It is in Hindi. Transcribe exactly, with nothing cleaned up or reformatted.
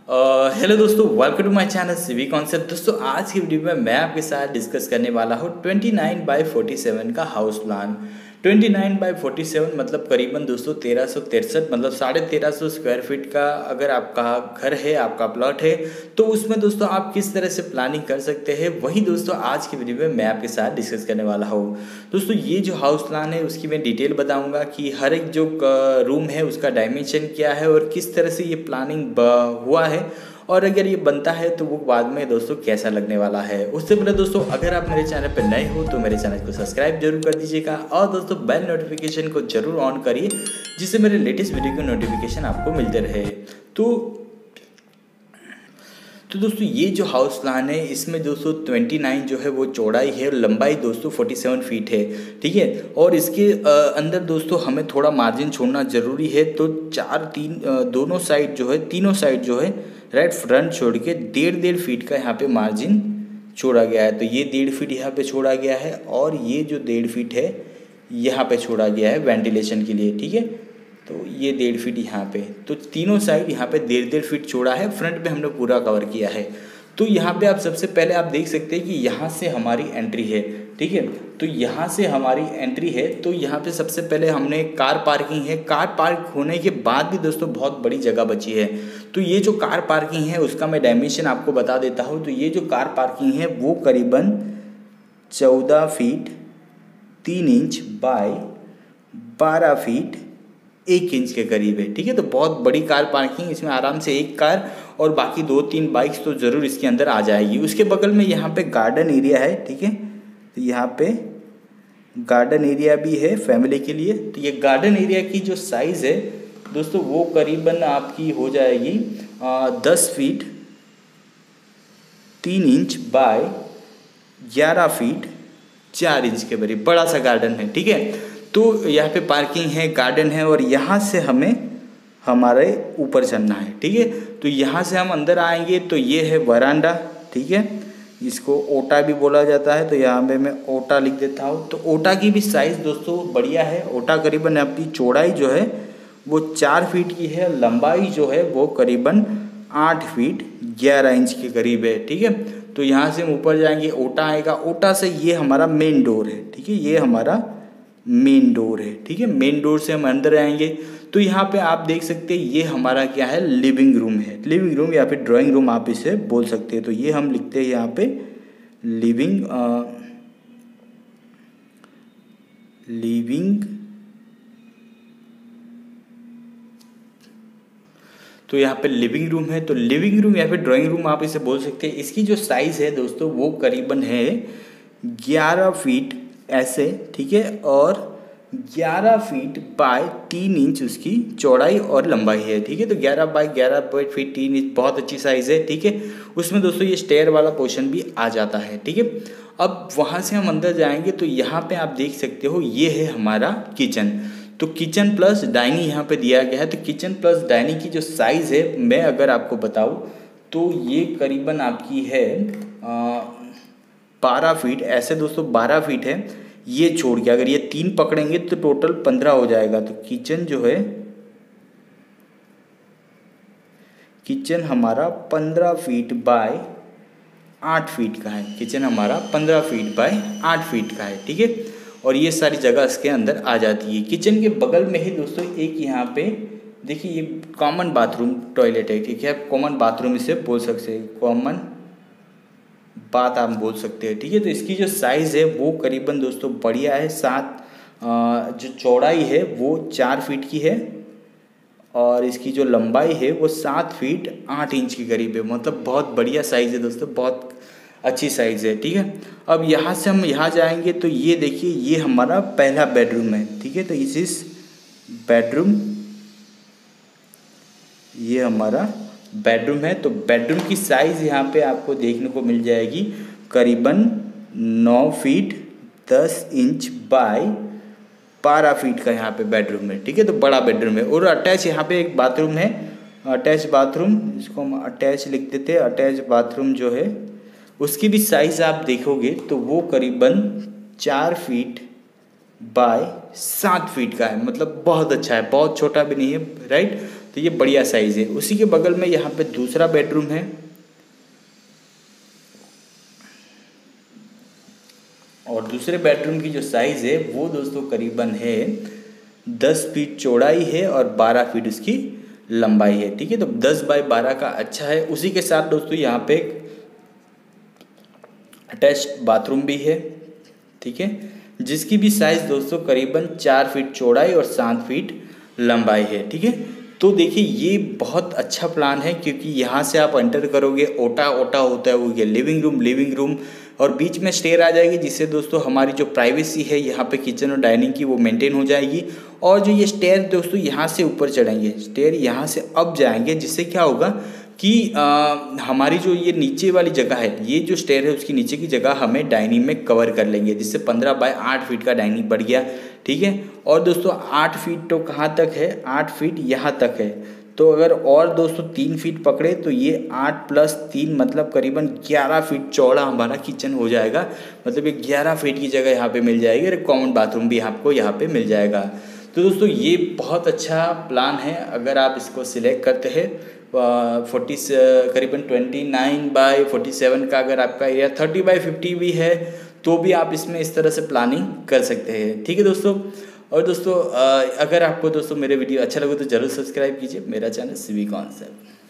हेलो दोस्तों, welcome to my channel CV concept. दोस्तों आज की वीडियो में मैं आपके साथ डिस्कस करने वाला हूँ twenty nine by forty seven का house plan. Twenty nine by forty seven मतलब करीबन दोस्तों तेरह सौ तिरसठ मतलब साढ़े तेरह सौ स्क्वायर फीट का अगर आपका घर है, आपका प्लॉट है, तो उसमें दोस्तों आप किस तरह से प्लानिंग कर सकते हैं, वही दोस्तों आज की वीडियो में मैं आपके साथ डिस्कस करने वाला हूँ। दोस्तों ये जो हाउस प्लान है उसकी मैं डिटेल बताऊँगा कि हर एक जो रूम है उसका डायमेंशन क्या है और किस तरह से ये प्लानिंग हुआ है, और अगर ये बनता है तो वो बाद में दोस्तों कैसा लगने वाला है। उससे पहले दोस्तों अगर आप मेरे चैनल पर नए हो तो मेरे चैनल को सब्सक्राइब जरूर कर दीजिएगा और दोस्तों बेल नोटिफिकेशन को जरूर ऑन करिए जिससे मेरे लेटेस्ट वीडियो के नोटिफिकेशन आपको मिलते रहे। तो तो दोस्तों ये जो हाउस प्लान है इसमें दोस्तों उनतीस जो है वो चौड़ाई है और लंबाई दोस्तों सैंतालीस फीट है, ठीक है। और इसके अंदर दोस्तों हमें थोड़ा मार्जिन छोड़ना ज़रूरी है, तो चार तीन दोनों साइड जो है तीनों साइड जो है राइट फ्रंट छोड़ के डेढ़ डेढ़ फीट का यहाँ पे मार्जिन छोड़ा गया है। तो ये डेढ़ फीट यहाँ पे छोड़ा गया है और ये जो डेढ़ फीट है यहाँ पे छोड़ा गया है वेंटिलेशन के लिए, ठीक है। तो ये डेढ़ फीट यहाँ पे, तो तीनों साइड यहाँ पे डेढ़ डेढ़ फीट छोड़ा है, फ्रंट पे हमने पूरा कवर किया है। तो यहाँ पे आप सबसे पहले आप देख सकते हैं कि यहाँ से हमारी एंट्री है, ठीक है। तो यहाँ से हमारी एंट्री है, तो यहाँ पे सबसे पहले हमने कार पार्किंग है। कार पार्क होने के बाद भी दोस्तों बहुत बड़ी जगह बची है। तो ये जो कार पार्किंग है उसका मैं डायमेंशन आपको बता देता हूँ। तो ये जो कार पार्किंग है वो करीबन चौदह फीट तीन इंच बाय बारह फीट एक इंच के करीब है, ठीक है। तो बहुत बड़ी कार पार्किंग, इसमें आराम से एक कार और बाकी दो तीन बाइक्स तो ज़रूर इसके अंदर आ जाएगी। उसके बगल में यहाँ पे गार्डन एरिया है, ठीक है। तो यहाँ पे गार्डन एरिया भी है फैमिली के लिए। तो ये गार्डन एरिया की जो साइज़ है दोस्तों वो करीबन आपकी हो जाएगी आ, दस फीट तीन इंच बाय ग्यारह फीट चार इंच के करीब बड़ा सा गार्डन है, ठीक है। तो यहाँ पे पार्किंग है, गार्डन है और यहाँ से हमें हमारे ऊपर चलना है, ठीक है। तो यहाँ से हम अंदर आएंगे तो ये है वरांडा, ठीक है। इसको ओटा भी बोला जाता है, तो यहाँ पे मैं ओटा लिख देता हूँ। तो ओटा की भी साइज़ दोस्तों बढ़िया है। ओटा करीबन आपकी चौड़ाई जो है वो चार फीट की है, लंबाई जो है वो करीबन आठ फीट ग्यारह इंच के करीब है, ठीक है। तो यहाँ से हम ऊपर जाएंगे, ओटा आएगा। ओटा से ये हमारा मेन डोर है, ठीक है। ये हमारा मेन डोर है, ठीक है। मेन डोर से हम अंदर आएंगे तो यहाँ पे आप देख सकते हैं ये हमारा क्या है, लिविंग रूम है। लिविंग रूम या फिर ड्राइंग रूम आप इसे बोल सकते हैं। तो ये हम लिखते हैं यहाँ पे लिविंग लिविंग तो यहाँ पे लिविंग रूम है। तो लिविंग रूम या फिर ड्राइंग रूम आप इसे बोल सकते हैं। इसकी जो साइज़ है दोस्तों वो करीबन है ग्यारह फीट ऐसे, ठीक है, और ग्यारह फीट बाय तीन इंच उसकी चौड़ाई और लंबाई है, ठीक है। तो ग्यारह बाय ग्यारह फीट तीन इंच बहुत अच्छी साइज़ है, ठीक है। उसमें दोस्तों ये स्टेयर वाला पोर्शन भी आ जाता है, ठीक है। अब वहाँ से हम अंदर जाएंगे तो यहाँ पे आप देख सकते हो ये है हमारा किचन। तो किचन प्लस डाइनिंग यहाँ पे दिया गया है। तो किचन प्लस डाइनिंग की जो साइज़ है मैं अगर आपको बताऊँ तो ये करीबन आपकी है आ, बारह फीट ऐसे दोस्तों बारह फीट है। ये छोड़ के अगर ये तीन पकड़ेंगे तो टोटल पंद्रह हो जाएगा। तो किचन जो है किचन हमारा पंद्रह फीट बाय आठ फीट का है। किचन हमारा पंद्रह फीट बाय आठ फीट का है, ठीक है। और ये सारी जगह इसके अंदर आ जाती है। किचन के बगल में ही दोस्तों एक यहाँ पे देखिए ये कॉमन बाथरूम टॉयलेट है, ठीक है। कॉमन बाथरूम इसे बोल सकते हैं, कॉमन बात आप बोल सकते हैं, ठीक है। तो इसकी जो साइज़ है वो करीबन दोस्तों बढ़िया है। सात जो चौड़ाई है वो चार फीट की है और इसकी जो लंबाई है वो सात फीट आठ इंच के करीब है। मतलब बहुत बढ़िया साइज़ है दोस्तों, बहुत अच्छी साइज़ है, ठीक है। अब यहाँ से हम यहाँ जाएंगे तो ये देखिए ये हमारा पहला बेडरूम है, ठीक है। तो इस इस बेडरूम ये हमारा बेडरूम है। तो बेडरूम की साइज़ यहाँ पे आपको देखने को मिल जाएगी करीबन नौ फीट दस इंच बाय बारह फीट का यहाँ पे बेडरूम है, ठीक है। तो बड़ा बेडरूम है और अटैच यहाँ पे एक बाथरूम है, अटैच बाथरूम, इसको हम अटैच लिख देते हैं। अटैच बाथरूम जो है उसकी भी साइज़ आप देखोगे तो वो करीबन चार फीट बाय सात फीट का है। मतलब बहुत अच्छा है, बहुत छोटा भी नहीं है, राइट। तो ये बढ़िया साइज़ है। उसी के बगल में यहाँ पे दूसरा बेडरूम है और दूसरे बेडरूम की जो साइज़ है वो दोस्तों करीबन है दस फीट चौड़ाई है और बारह फीट उसकी लंबाई है। ठीक है, तो दस बाई बारह का अच्छा है। उसी के साथ दोस्तों यहाँ पे अटैच्ड बाथरूम भी है। ठीक है, जिसकी भी साइज़ दोस्तों करीबन चार फीट चौड़ाई और सात फीट लंबाई है। ठीक है, तो देखिए ये बहुत अच्छा प्लान है क्योंकि यहाँ से आप एंटर करोगे, ओटा ओटा होता है वो ये लिविंग रूम लिविंग रूम और बीच में स्टेयर आ जाएगी, जिससे दोस्तों हमारी जो प्राइवेसी है यहाँ पे किचन और डाइनिंग की वो मेंटेन हो जाएगी। और जो ये स्टेयर दोस्तों यहाँ से ऊपर चढ़ेंगे, स्टेयर यहाँ से अप जाएंगे, जिससे क्या होगा कि आ, हमारी जो ये नीचे वाली जगह है, ये जो स्टेयर है उसकी नीचे की जगह हमें डाइनिंग में कवर कर लेंगे, जिससे पंद्रह बाय आठ फीट का डाइनिंग बढ़ गया। ठीक है, और दोस्तों आठ फीट तो कहाँ तक है, आठ फीट यहाँ तक है। तो अगर और दोस्तों तीन फीट पकड़े तो ये आठ प्लस तीन मतलब करीबन ग्यारह फीट चौड़ा हमारा किचन हो जाएगा। मतलब ये ग्यारह फीट की जगह यहाँ पे मिल जाएगी और कॉमन बाथरूम भी आपको यहाँ पे मिल जाएगा। तो दोस्तों ये बहुत अच्छा प्लान है अगर आप इसको सिलेक्ट करते हैं। फोर्टी करीबन twenty nine by forty seven का अगर आपका एरिया थर्टी बाई फिफ्टी भी है तो भी आप इसमें इस तरह से प्लानिंग कर सकते हैं। ठीक है दोस्तों, और दोस्तों अगर आपको दोस्तों मेरे वीडियो अच्छा लगे तो ज़रूर सब्सक्राइब कीजिए मेरा चैनल सिवी कॉन्सेप्ट।